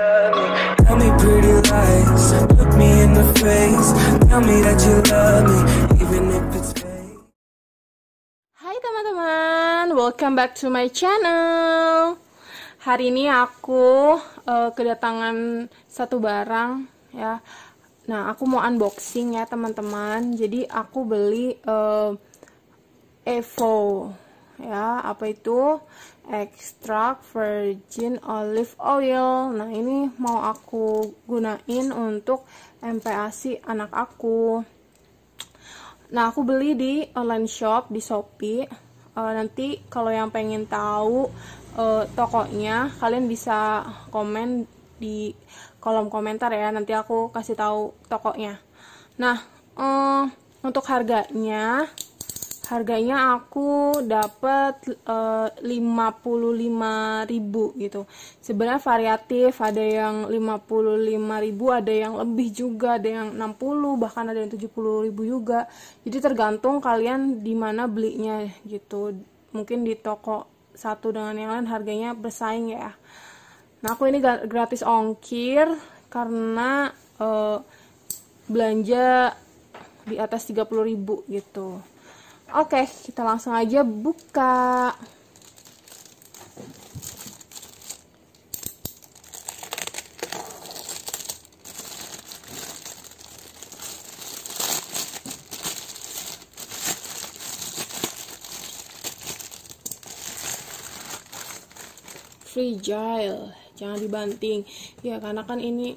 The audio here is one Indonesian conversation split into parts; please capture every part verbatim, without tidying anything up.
love me. Tell me pretty lies, look me in the face. Tell me that you love me, even if it's fake. Hai teman-teman, welcome back to my channel. Hari ini aku uh, kedatangan satu barang ya. Nah, aku mau unboxing ya teman-teman. Jadi aku beli uh, Evo ya, apa itu? Extract virgin olive oil. Nah, ini mau aku gunain untuk M P A S I anak aku. Nah, aku beli di online shop di Shopee. Uh, nanti kalau yang pengen tahu uh, tokonya, kalian bisa komen di kolom komentar ya. Nanti aku kasih tahu tokonya. Nah, uh, untuk harganya, harganya aku dapat uh, lima puluh lima ribu gitu. Sebenarnya variatif, ada yang lima puluh lima ribu, ada yang lebih juga, ada yang enam puluh, bahkan ada yang tujuh puluh ribu juga. Jadi tergantung kalian di mana belinya gitu. Mungkin di toko satu dengan yang lain harganya bersaing ya. Nah, aku ini gratis ongkir karena uh, belanja di atas tiga puluh ribu gitu. Oke, kita langsung aja buka. Fragile, jangan dibanting ya, karena kan ini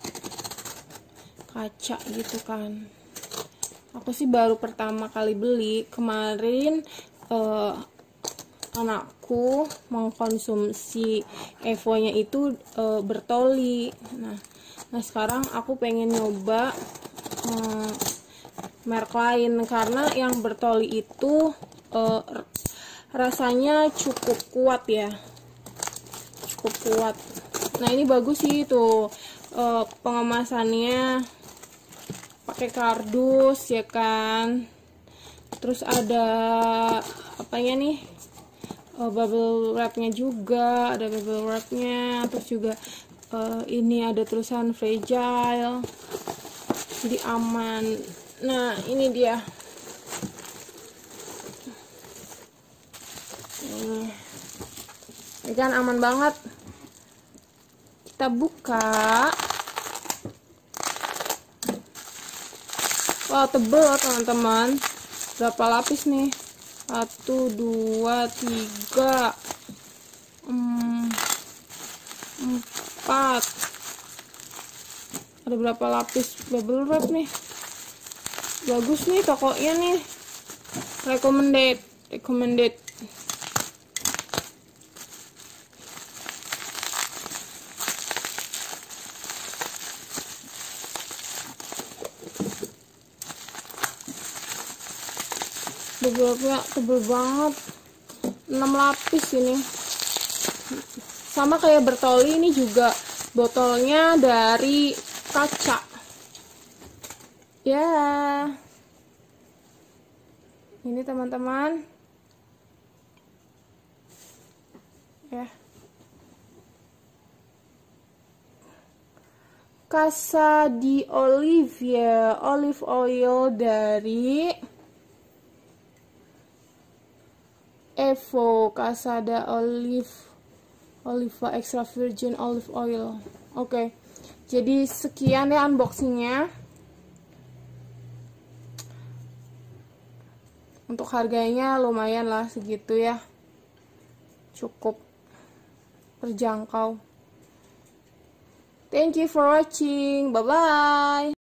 kaca gitu kan. Aku sih baru pertama kali beli kemarin. eh, anakku mengkonsumsi Evo-nya itu eh, bertoli. Nah, nah sekarang aku pengen nyoba eh, merek lain karena yang bertoli itu eh, rasanya cukup kuat ya. Cukup kuat. Nah, ini bagus sih tuh uh, pengemasannya pakai kardus ya kan. Terus ada apanya nih, uh, bubble wrapnya juga, ada bubble wrapnya. Terus juga uh, ini ada tulisan fragile, jadi aman. Nah, ini dia. Ini, ini kan aman banget. Kita buka. Wow, tebel loh teman-teman. Berapa lapis nih? Satu, dua, tiga, empat. Ada berapa lapis bubble wrap nih? Bagus nih tokonya nih. Recommended, recommended. Beberapa tebel banget, enam lapis ini. Sama kayak bertoli, ini juga botolnya dari kaca ya. Ini teman-teman ya, Casa di Olivia olive oil dari Evo Casada Olive Oliva Extra Virgin Olive Oil. Oke, okay. Jadi sekian ya unboxingnya. Untuk harganya lumayan lah segitu ya, cukup terjangkau. Thank you for watching, bye bye.